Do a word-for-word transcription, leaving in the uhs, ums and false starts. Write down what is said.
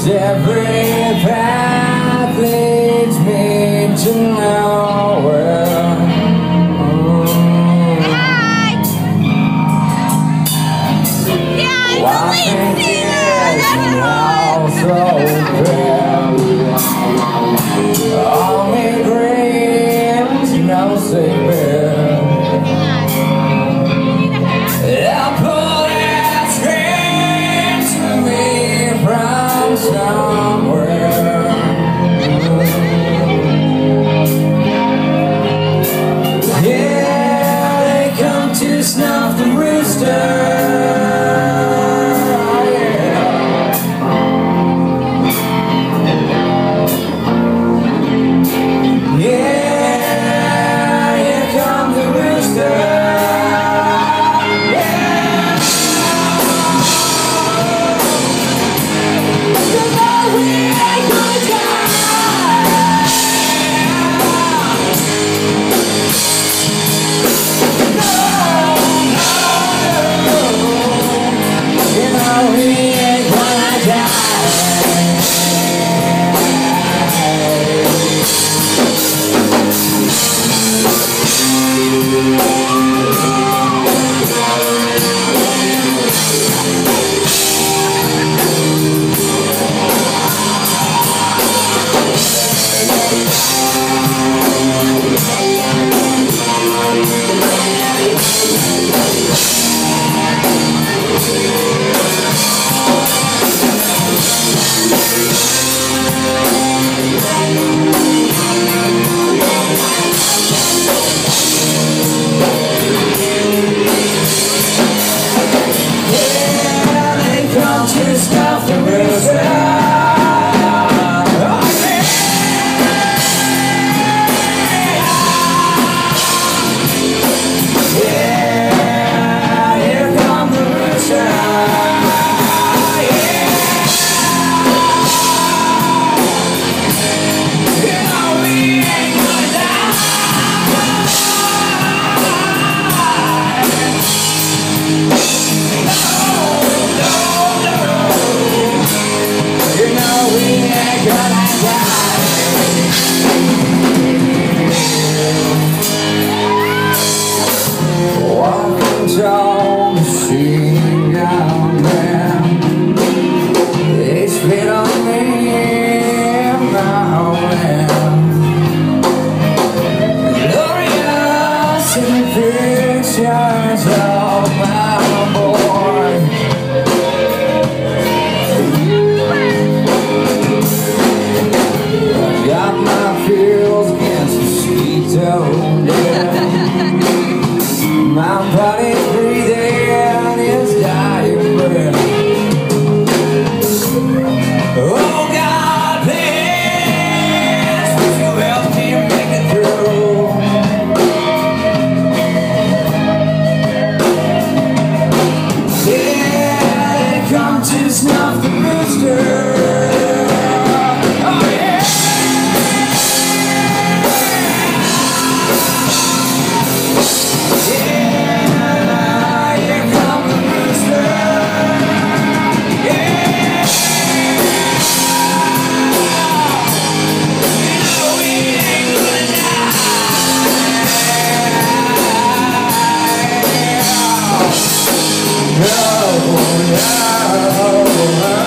Every path leads me to nowhere. Mm. Yeah, Why think years and also fair? Only dreams, no secret. They'll pull that screams to me from somewhere. Yeah, they come to snuff the rooster. Yeah, here comes the rooster. Down the street down there, they spit on me now and glorious in the pictures of my boy. Got my feels against the streets of death. My body's breathing his dying breath. Oh God, please, would you help me make it through? Yeah, they come to snuff the rooster. Oh, no, no.